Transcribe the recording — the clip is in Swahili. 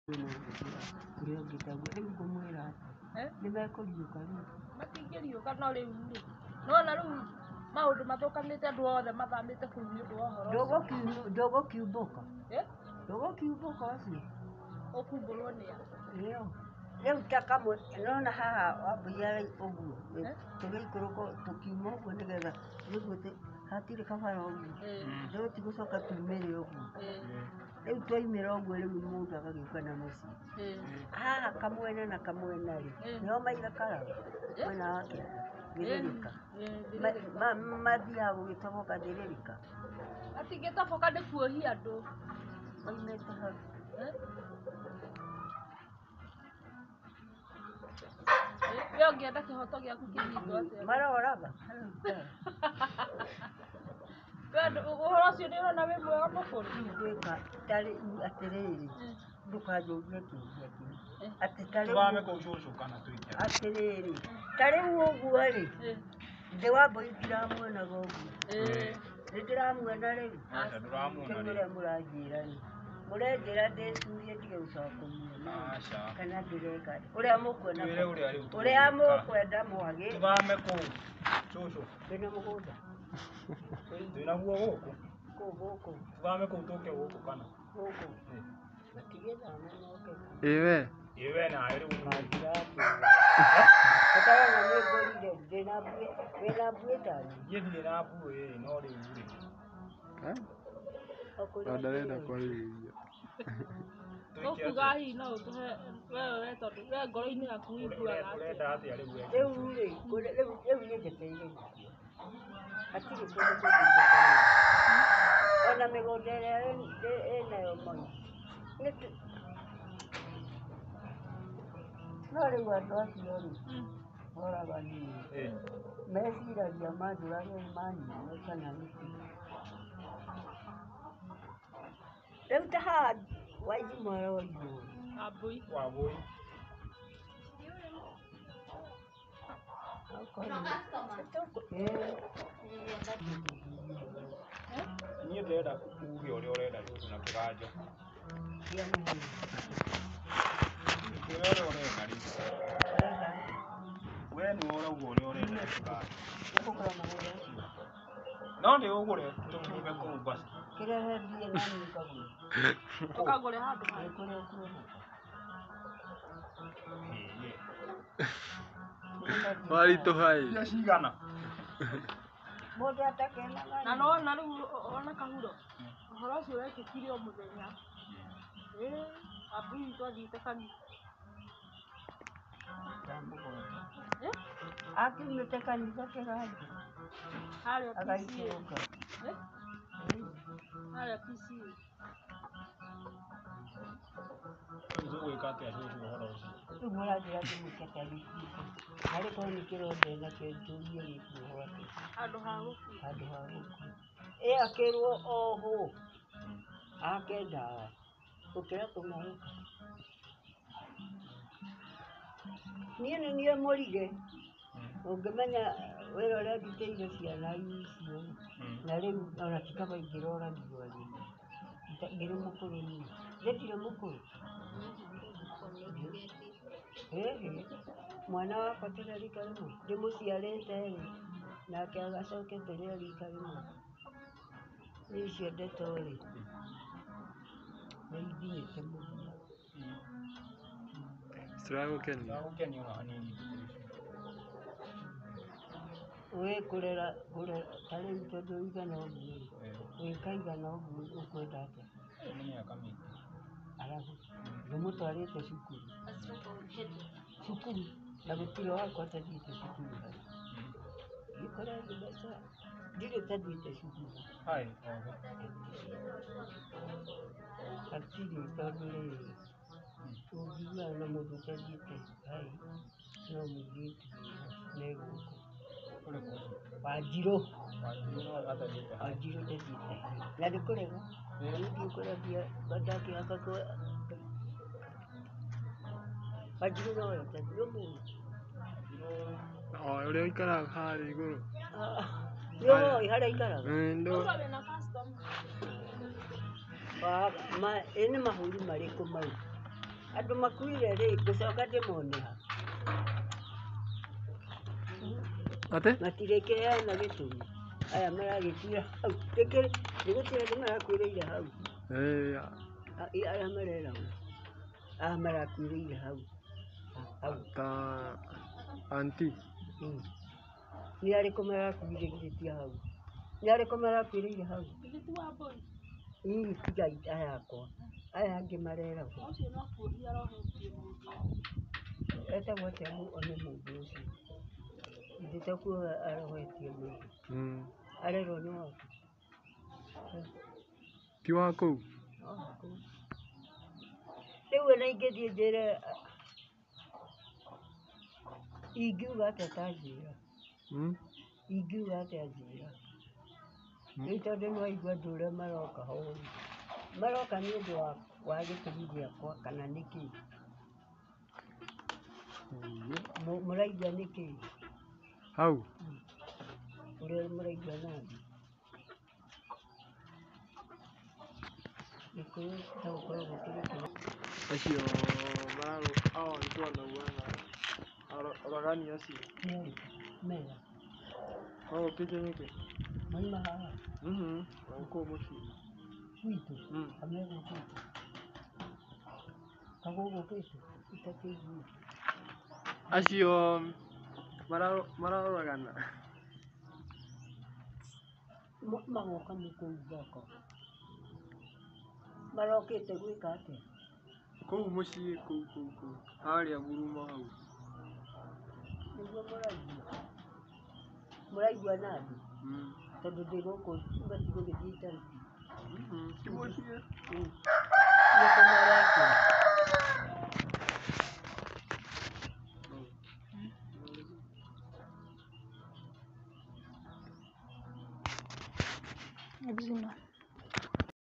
Ndio gitabu rĩu ngũmwĩra nĩmekũriũka rĩu matingĩriũka no rĩu nona rĩu maũndũ mathũkanĩte andũ othe mathamĩte kũu nĩ ũndũ wa ũhoro ndũgũkiumbũka ndũgũkiumbũka ũcio ũkumbũrwo nĩa rĩu ta kamwe nona haha wambũiya ũguo tũgĩikũrũka tũkiuma ũguo nĩgetha nĩguo hatirĩ kabara ũguo rĩu tigũcoka tumĩre ũguo rĩu twaimĩra ũguo rĩu mũndũ agagĩũka na mũciĩ haha kamwena na kamwena rĩ nĩo maigakaraga mwena wake Gĩthĩrĩka mathiaga gũgĩtagwo Gathĩrĩrĩka atingĩtaboka nĩ kuohia andũ maimĩte hau we ũngĩenda kĩhoto gĩaku kĩhingwo atĩa maroraga ũhoro ũcio nĩ ũrona wĩ mwega mũkũrũ gwĩka tarĩ atĩrĩrĩ ndũkanjũrie kĩũria kĩu atĩ tũthame kũu cũcũ kana tũingĩre atĩrĩrĩ ta rĩu ũguo rĩ thĩ wa mbũri ndiramuonaga ũguo nĩndĩramuona rĩu kĩmũrĩa mũranjĩra rĩ mũrenjĩra ndĩcurie ndige gũcoka kũmuona kana ndĩreka ũrĩa mũkwenda mwagĩ tũthame kũu cũcũ ndĩna mũgũnda twĩnaguo gũkũ gũkũ tũthame kũu tũke gũkũ kana gũkũ matigĩthame moke iwe nawe rĩu ũtarona nĩ ngorire wĩna mbuĩ tani niĩ ndirĩ na mbuĩ no rĩu rĩ ndarenda kwarĩrĩria ũkuga hihi no ũtũhe wewe tondũ we ngoro-inĩ yaku ũiguaga ũrenda atĩa rĩu rĩu nĩ njeteire hatirĩ kũndũ kũngĩ ona mĩgũnda ĩrĩa ĩnayo moi no rĩu andũ acio rĩ oragani meciragia manjũrage manyuo kana nĩkĩ rĩu ta haha waithimara waigũrũ Wambũi niĩ ndĩrenda uge ũrĩa ũrenda cũcũ na kĩganjo ũrĩa ũrenda rĩ we nĩwe ũrauga ũrĩa ũrenda na kĩganjo no nĩ ũgũre tũkiume kũu basi kĩrehe mbia nani ũkagũra ũkagũre handũ kũrĩa ũkuona waritũhaĩ iria cigana mũndũ atakenaga na nona rĩu ona kahuro ũhoro ũcio wekĩkire o mũthenya Wambũi witũ athiĩte kanitha akiumĩte kanitha kĩganjo harĩa agaikũrũka harĩa PCA tũgwĩka atĩa cũcũ ũhoro ũcio rĩu mũranjĩra ndĩmũkete gĩkiko harĩ korwo nĩ kĩronda nakĩo njũrie gĩkuoho atĩ handũ ha gũkua akĩrwo ohwo ake ndawa gũkĩra kũng'aũka niĩ nĩ niĩ mũrige ũngĩmenya wĩra ũrĩa ndutĩire ciana icio na rĩu ona ti kaba ingĩroragio ngĩrĩ mũkũrũ niĩ ndirĩ mũkũrũ mwana wakwa tũrĩ rika rĩmwe ndĩmũciarĩte rĩ nake agacoke tũrĩ rika rĩmwe nĩ icio ndeto rĩ nĩ ithiĩte mũthia citiragũkenia ona hanini kũrera ta rĩu tondũ igana ũguo gwĩka igana ũguo ũkwenda atĩa nĩ mĩaka mĩingĩ arabu ndũmũtwarĩte cukuru na gũtirĩ wakwa ũtathiĩte cukuru harĩ gĩkora mbeca ndirĩ ũtathiĩte cukuru hatirĩ tondũ rĩrĩ ũngiuga na mũndũ ũtathiĩte hai no mũirĩtu negũkũ Wanjirũ ndathiĩte na ndĩkũrega nĩthiĩ kũrabia ndakĩhaka Wanjirũ no wetathiĩ ũmũĩ ũrĩa ũikaraga harĩa igũrũ nĩũĩ harĩa aikaraga ĩnĩ mahũri marĩkũ mau andũ makuire rĩ ngũcoka ndĩmone ha Ate? matirĩkĩheana gĩtũmi aya maragĩkuira hau nĩgũtirĩ andũ marakuĩrĩire hau aya mareragwo aya marakuĩrĩire hau Ta anti. nĩ arĩkũ marakuĩrĩire hau nĩ arĩkũ marakuĩrĩire hau Thitu wa mbũri. ii tiga aya akwa aya angĩ mareragwo Ũcio no kuonia arohetie mũndũ. etagwo atĩa one mũndũ ũcio ndĩtakuoga arohetie mũndũ arerwo nĩ waku Ti wa kũu. rĩu ona ingĩthiĩ njĩre ingiuga atĩa tanjĩra ingiuga atĩa njĩra rĩu tondũ nĩwaigua andũ ũrĩa maroka hau maroka nĩ ũndũ wa gĩtũmi gĩakwa kana nĩkĩ mũraigua nĩkĩ Hau. ũrĩa mũraigua nathi gĩkũyũ gĩtagũkoragwo kĩrĩ kĩnene Acio mararũ hao nĩ twanauga oragani acio. mega Magũkĩte nĩkĩ? maima haha Kũu mũciĩ. gwitũ kamegũkĩte kagũgũkĩte itakĩiguire Acio mararoragana. magoka mũkũu thoko marokĩte gwĩka atĩa Kũu mũciĩ kũu harĩa ngurumo hau. nĩguo mũraigua nathi tondũ ndĩ gũkũ matigũgĩthiĩ itariki Ti mũciĩ. nĩkũ marekĩra Ebzima.